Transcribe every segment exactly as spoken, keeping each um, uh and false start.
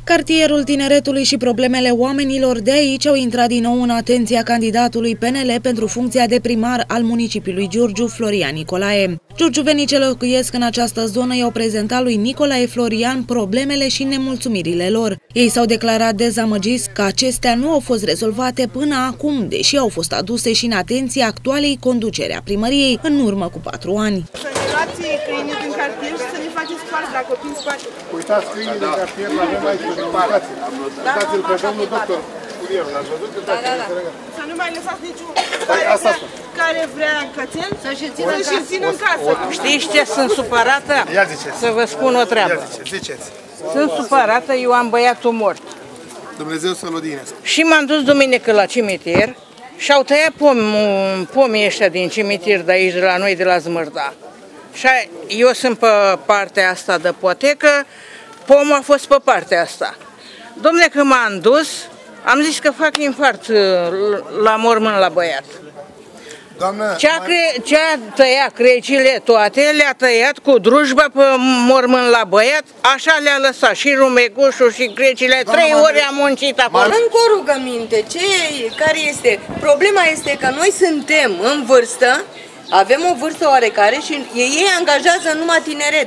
Cartierul Tineretului și problemele oamenilor de aici au intrat din nou în atenția candidatului P N L pentru funcția de primar al municipiului Giurgiu, Florian Nicolae. Giurgiuvenii ce locuiesc în această zonă i-au prezentat lui Nicolae Florian problemele și nemulțumirile lor. Ei s-au declarat dezamăgiți că acestea nu au fost rezolvate până acum, deși au fost aduse și în atenția actualei conducere a primăriei în urmă cu patru ani. Să ne luați câinii din cartier și să ne faceți scoarți la copii în spate. Uitați câinii din cartier, la avem aici, uitați-l. Uitați-l pe domnul doctor Curierul, l-ați văzut? Da, da, da. Să nu mai lăsați niciun care vrea cățel să-și țină în casă. Știți ce sunt supărată? Ia ziceți. Să vă spun o treabă. Ia ziceți, ziceți. Sunt supărată, eu am băiatul mort. Dumnezeu să-l odinească. Și m-am dus duminică la cimitir și au tăiat pomul, pomii ăștia din cimitir de aici, de la noi, de la Zmârda. Și eu sunt pe partea asta de potecă, pomul a fost pe partea asta. Dom'le, că m-am dus, am zis că fac infart la mormânt la băiat. Doamnă, Ce-a mai... ce tăiat crecile toate, le-a tăiat cu drujba pe mormânt la băiat, așa le-a lăsat și rumegușul și crecile, Doamna, trei ori am muncit acolo. Încă o rugăminte, ce, care este? Problema este că noi suntem în vârstă, avem o vârstă oarecare și ei angajează numai tineret.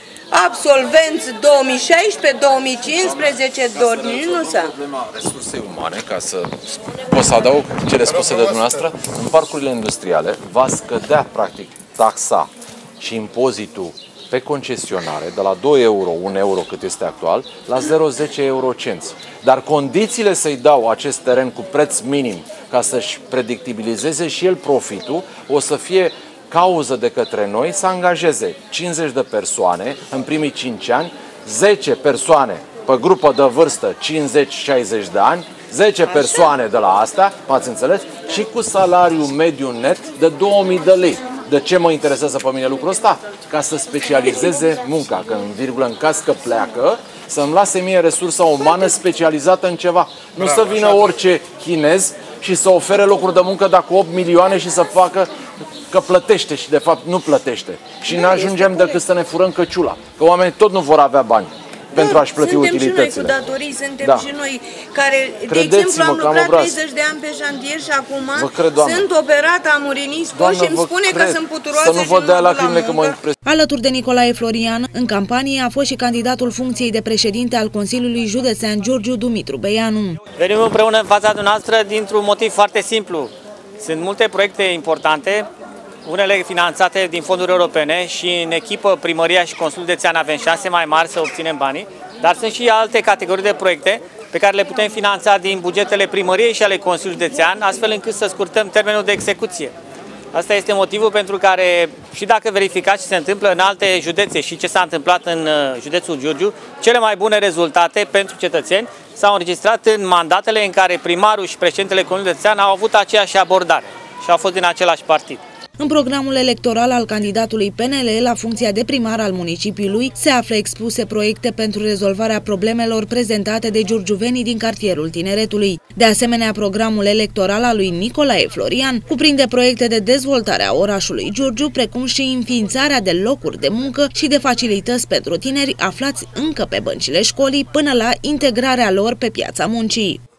Absolvenți două mii șaisprezece două mii cincisprezece, dormi, nu s-a. Problema resursei umane, ca să pot să adaug cele spuse de dumneavoastră, în parcurile industriale va scădea practic taxa și impozitul pe concesionare de la doi euro, un euro cât este actual, la zero virgulă zece eurocenți. Dar condițiile să-i dau acest teren cu preț minim ca să-și predictibilizeze și el profitul, o să fie cauză de către noi să angajeze cincizeci de persoane în primii cinci ani, zece persoane pe grupă de vârstă cincizeci șaizeci de ani, zece persoane de la asta, m-ați înțeles, și cu salariu mediu net de două mii de lei. De ce mă interesează pe mine lucrul ăsta? Ca să specializeze munca, că în virgulă, în caz că pleacă, să-mi lase mie resursa umană specializată în ceva. Nu să vină orice chinez și să ofere locuri de muncă, dar cu opt milioane și să facă că plătește și de fapt nu plătește. Și ne ajungem decât să ne furăm căciula. Că oamenii tot nu vor avea bani da, pentru a-și plăti suntem utilitățile. Suntem și noi cu datorii, suntem da. și noi care, de exemplu, am lucrat treizeci de ani pe șantier și acum cred, sunt operată, am urinit scos și îmi spune cred. că sunt puturoase să nu vă dea lacrimile că mă impresionează. Alături de Nicolae Florian, în campanie a fost și candidatul funcției de președinte al Consiliului Județean Giurgiu, Dumitru Beianu. Venim împreună în fața dumneavoastră dintr-un motiv foarte simplu. Sunt multe proiecte importante, unele finanțate din fonduri europene și în echipă primăria și Consiliul Județean avem șanse mai mari să obținem banii, dar sunt și alte categorii de proiecte pe care le putem finanța din bugetele primăriei și ale Consiliului Județean, astfel încât să scurtăm termenul de execuție. Asta este motivul pentru care, și dacă verificați ce se întâmplă în alte județe și ce s-a întâmplat în județul Giurgiu, cele mai bune rezultate pentru cetățeni s-au înregistrat în mandatele în care primarul și președintele Consiliului Județean au avut aceeași abordare și au fost din același partid. În programul electoral al candidatului P N L la funcția de primar al municipiului se află expuse proiecte pentru rezolvarea problemelor prezentate de giurgiuvenii din cartierul Tineretului. De asemenea, programul electoral al lui Nicolae Florian cuprinde proiecte de dezvoltare a orașului Giurgiu, precum și înființarea de locuri de muncă și de facilități pentru tineri aflați încă pe băncile școlii, până la integrarea lor pe piața muncii.